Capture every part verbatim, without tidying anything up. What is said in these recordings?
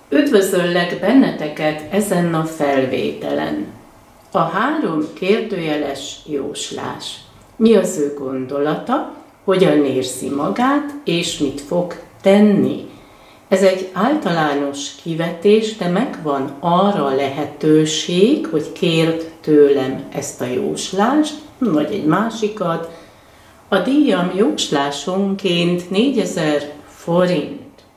Üdvözöllek benneteket ezen a felvételen. A három kérdőjeles jóslás. Mi az ő gondolata, hogyan érzi magát, és mit fog tenni? Ez egy általános kivetés, de megvan arra a lehetőség, hogy kérd tőlem ezt a jóslást, vagy egy másikat. A díjam jóslásonként négyezer forint.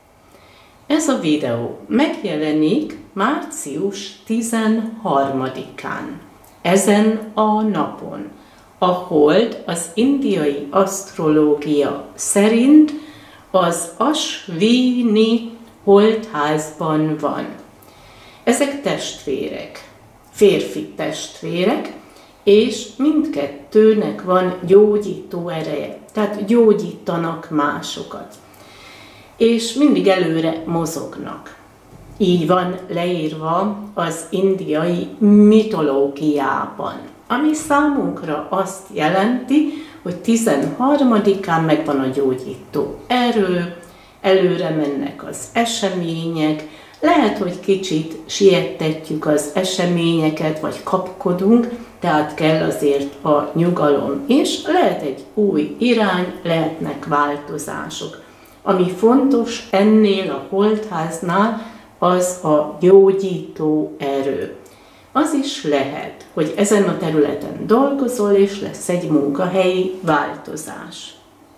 Ez a videó megjelenik március tizenharmadikán, ezen a napon. A hold az indiai asztrológia szerint az Ashvini holdházban van. Ezek testvérek, férfi testvérek, és mindkettőnek van gyógyító ereje, tehát gyógyítanak másokat. És mindig előre mozognak. Így van leírva az indiai mitológiában, ami számunkra azt jelenti, hogy tizenharmadikán megvan a gyógyító erő, előre mennek az események, lehet, hogy kicsit siettetjük az eseményeket, vagy kapkodunk, tehát kell azért a nyugalom is, lehet egy új irány, lehetnek változások. Ami fontos ennél a holdháznál, az a gyógyító erő. Az is lehet, hogy ezen a területen dolgozol, és lesz egy munkahelyi változás.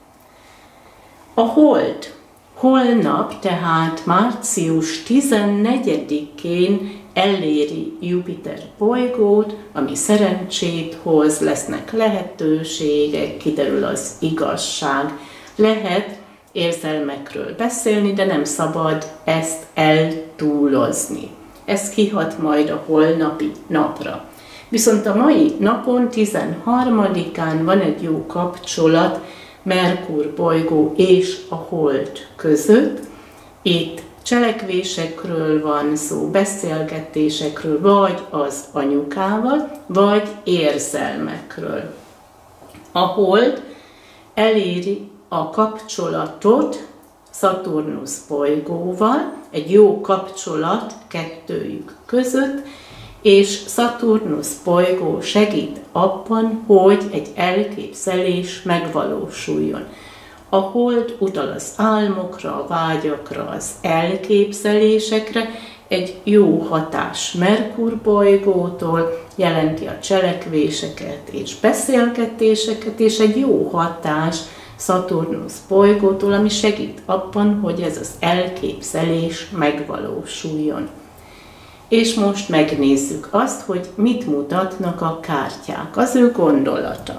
A hold holnap, tehát március tizennegyedikén eléri Jupiter bolygót, ami szerencsét hoz, lesznek lehetőségek, kiderül az igazság. Lehet érzelmekről beszélni, de nem szabad ezt eltúlozni. Ez kihat majd a holnapi napra. Viszont a mai napon, tizenharmadikán van egy jó kapcsolat Merkur bolygó és a hold között. Itt cselekvésekről van szó, beszélgetésekről, vagy az anyukával, vagy érzelmekről. A hold eléri a kapcsolatot Szaturnusz bolygóval, egy jó kapcsolat kettőjük között, és Szaturnusz bolygó segít abban, hogy egy elképzelés megvalósuljon. A hold utal az álmokra, a vágyakra, az elképzelésekre, egy jó hatás Merkur bolygótól jelenti a cselekvéseket és beszélgetéseket, és egy jó hatás Szaturnusz bolygótól, ami segít abban, hogy ez az elképzelés megvalósuljon. És most megnézzük azt, hogy mit mutatnak a kártyák, az ő gondolata.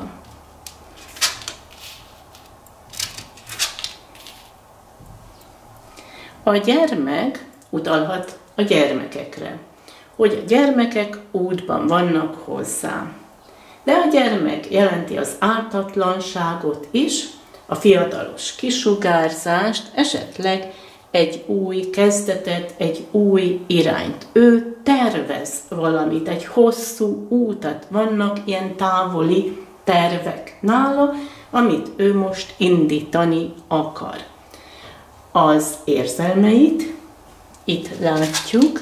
A gyermek utalhat a gyermekekre, hogy a gyermekek útban vannak hozzá. De a gyermek jelenti az ártatlanságot is, a fiatalos kisugárzást, esetleg egy új kezdetet, egy új irányt. Ő tervez valamit, egy hosszú útat, vannak ilyen távoli tervek nála, amit ő most indítani akar. Az érzelmeit itt látjuk.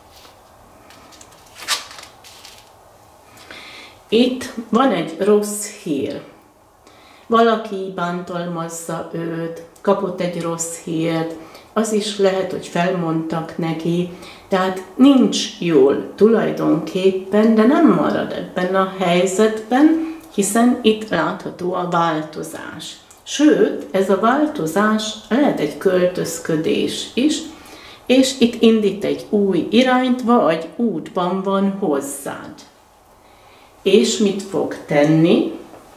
Itt van egy rossz hír. Valaki bántalmazza őt, kapott egy rossz hírt, az is lehet, hogy felmondtak neki, tehát nincs jól tulajdonképpen, de nem marad ebben a helyzetben, hiszen itt látható a változás. Sőt, ez a változás lehet egy költözködés is, és itt indít egy új irányt, vagy útban van hozzád. És mit fog tenni?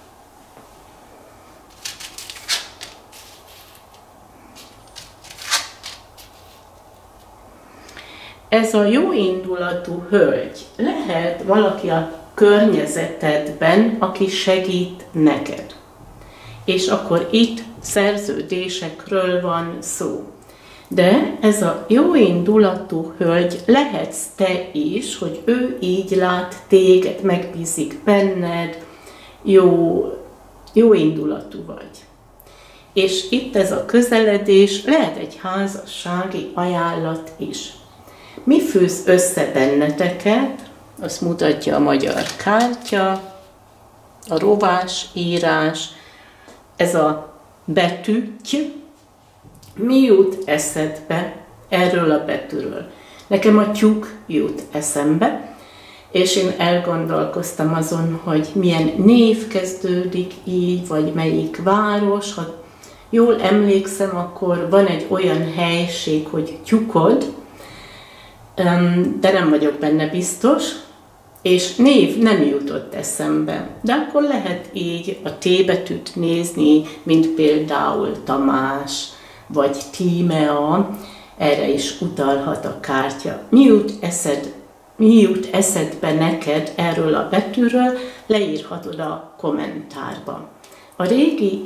Ez a jó indulatú hölgy lehet valaki a környezetedben, aki segít neked. És akkor itt szerződésekről van szó. De ez a jó indulatú hölgy lehetsz te is, hogy ő így lát téged, megbízik benned, jó, jó indulatú vagy. És itt ez a közeledés lehet egy házassági ajánlat is. Mi fűz össze benneteket, azt mutatja a magyar kártya, a rovás írás, ez a betűty. Mi jut eszedbe erről a betűről? Nekem a tyúk jut eszembe, és én elgondolkoztam azon, hogy milyen név kezdődik így, vagy melyik város. Ha jól emlékszem, akkor van egy olyan helység, hogy Tyukod, de nem vagyok benne biztos, és név nem jutott eszembe. De akkor lehet így a T betűt nézni, mint például Tamás, vagy Tímea, erre is utalhat a kártya. Mi jut eszed, mi jut eszedbe neked erről a betűről, leírhatod a kommentárba. A régi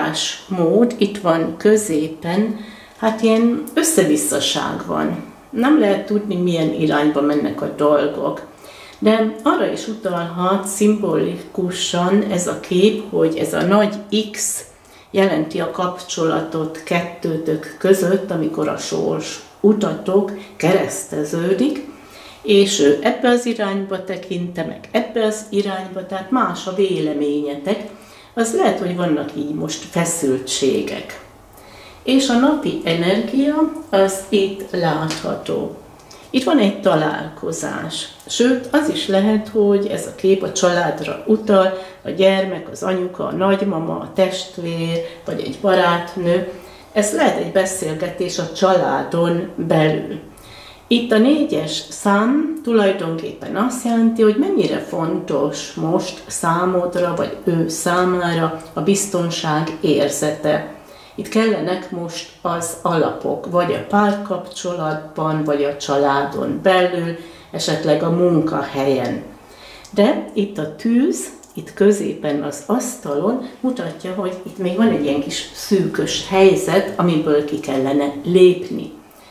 írásmód itt van középen, hát ilyen összevisszaság van. Nem lehet tudni, milyen irányba mennek a dolgok. De arra is utalhat szimbolikusan ez a kép, hogy ez a nagy X jelenti a kapcsolatot kettőtök között, amikor a sors utatok kereszteződik, és ő ebbe az irányba tekinte, meg ebbe az irányba, tehát más a véleményetek, az lehet, hogy vannak így most feszültségek. És a napi energia az itt látható. Itt van egy találkozás, sőt, az is lehet, hogy ez a kép a családra utal, a gyermek, az anyuka, a nagymama, a testvér, vagy egy barátnő. Ez lehet egy beszélgetés a családon belül. Itt a négyes szám tulajdonképpen azt jelenti, hogy mennyire fontos most számodra, vagy ő számára a biztonság érzete. Itt kellenek most az alapok, vagy a párkapcsolatban, vagy a családon belül, esetleg a munkahelyen. De itt a tűz, itt középen az asztalon mutatja, hogy itt még van egy ilyen kis szűkös helyzet, amiből ki kellene lépni.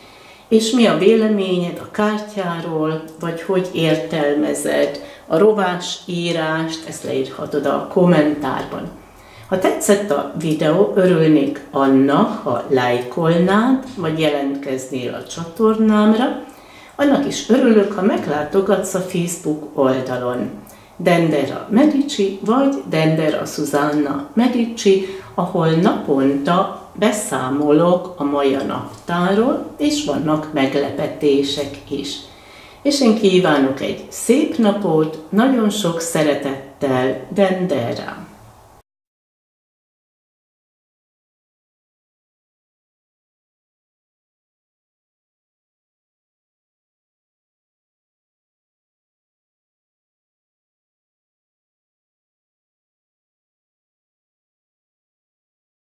És mi a véleményed a kártyáról, vagy hogy értelmezed a rovás írást, ezt leírhatod a kommentárban. Ha tetszett a videó, örülnék annak, ha lájkolnád, vagy jelentkeznél a csatornámra. Annak is örülök, ha meglátogatsz a Facebook oldalon. Dendera Medici vagy Dendera Susanna Medici, ahol naponta beszámolok a maja naptárról, és vannak meglepetések is. És én kívánok egy szép napot, nagyon sok szeretettel, Dendera!